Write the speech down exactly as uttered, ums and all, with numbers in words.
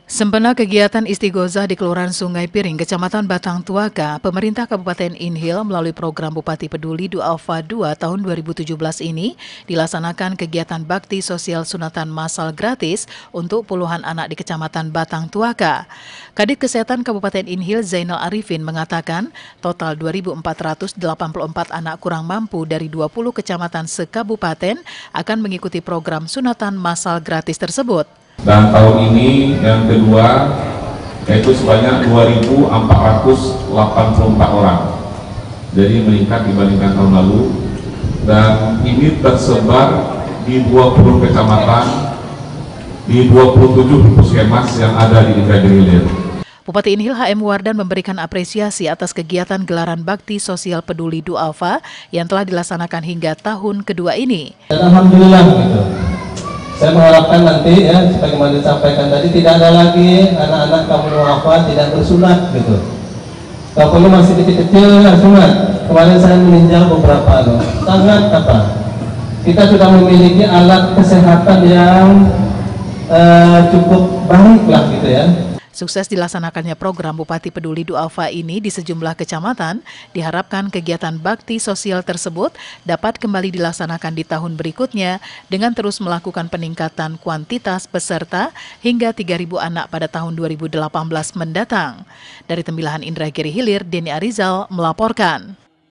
Sempena kegiatan Istighosah di Kelurahan Sungai Piring, Kecamatan Batang Tuaka, pemerintah Kabupaten Inhil melalui program Bupati Peduli Du'afa dua tahun dua ribu tujuh belas ini dilaksanakan kegiatan bakti sosial sunatan massal gratis untuk puluhan anak di Kecamatan Batang Tuaka. Kadit Kesehatan Kabupaten Inhil Zainal Arifin mengatakan total dua ribu empat ratus delapan puluh empat anak kurang mampu dari dua puluh kecamatan sekabupaten akan mengikuti program sunatan massal gratis tersebut. Dan tahun ini yang kedua yaitu sebanyak dua ribu empat ratus delapan puluh empat orang, jadi meningkat dibandingkan tahun lalu, dan ini tersebar di dua puluh kecamatan di dua puluh tujuh puskesmas yang ada di Indragiri Hilir. Bupati Inhil H M Wardan memberikan apresiasi atas kegiatan gelaran bakti sosial peduli Du'afa yang telah dilaksanakan hingga tahun kedua ini. Dan alhamdulillah gitu. Saya mengharapkan nanti ya, sebagaimana disampaikan tadi, tidak ada lagi anak-anak kampung du'afa tidak bersunat gitu. Kalau perlu masih kecil-kecil ya sunat. Kemarin saya meninjau beberapa loh. Sangat apa? Kita sudah memiliki alat kesehatan yang uh, cukup baik lah gitu ya. Sukses dilaksanakannya program Bupati Peduli Du'afa ini di sejumlah kecamatan, diharapkan kegiatan bakti sosial tersebut dapat kembali dilaksanakan di tahun berikutnya dengan terus melakukan peningkatan kuantitas peserta hingga tiga ribu anak pada tahun dua ribu delapan belas mendatang. Dari Tembilahan Indragiri Hilir, Deni Arizal melaporkan.